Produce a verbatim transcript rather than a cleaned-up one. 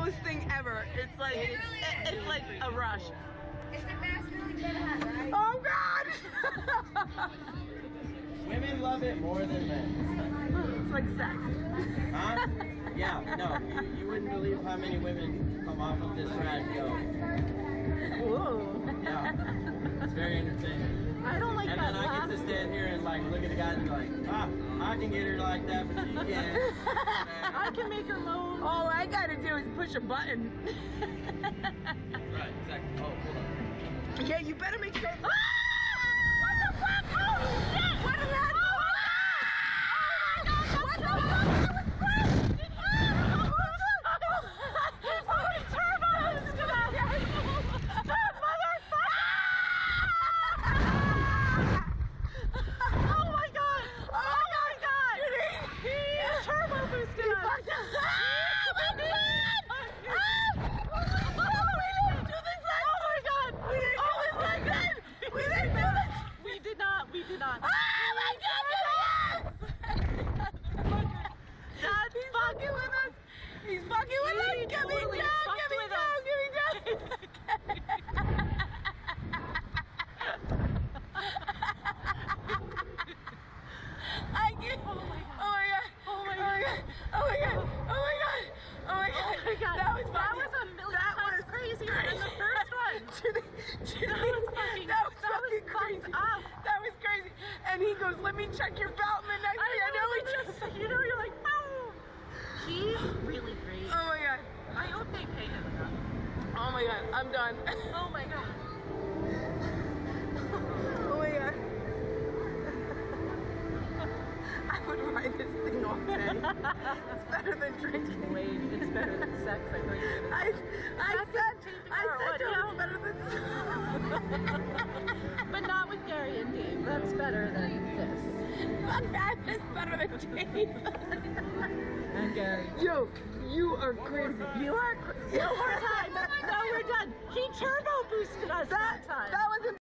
coolest thing ever. It's like it it's, it, it's like a rush. It's a masculine good hat, right? Oh God! Women love it more than men. It's like sex. Huh? Yeah, no, you, you wouldn't believe how many women come off of this ride and go. Ooh. Yeah, it's very entertaining. I don't like and that. And then I get to stand here and like look at the guys and be like, ah, I can get her like that, but she can't. I can make her move. All I gotta do is push a button. Right, exactly. Oh, hold on. Yeah, you better make sure. Ah! What the fuck? Oh shit! What is that? Oh my God! What the fuck? That was crazy! He's putting turbos to that! That motherfucker! Oh my God! Oh my God! He turbo boosted us! We did not. Oh my God! That's He's fucking with us. He's fucking with us. Get me down. Get me down. Get me down. I get. Oh my God. Oh my God. Oh my God. Oh my God. Oh my God. Oh my God. Oh my God. That was that was a million that times crazier than the first one. That was fucking. That was fucking crazy. Up. That was crazy. And he goes, "Let me check your belt." And the next thing I know, he just, you know, you're like, "Oh." He's really great. Oh my God. I hope they pay him enough. Oh my God. I'm done. Oh my God. Oh my God. I would ride this thing all day. It's better than drinking. Wait, it's better than sex. I thought you were gonna I, I said, I said to him, it's better than sex. But not with Gary and Dave. That's better than this. Fuck that. It's better than Dave. And Gary. Yo, you are crazy. You are crazy. One more time. No, we're done. He turbo boosted us that, that time. That was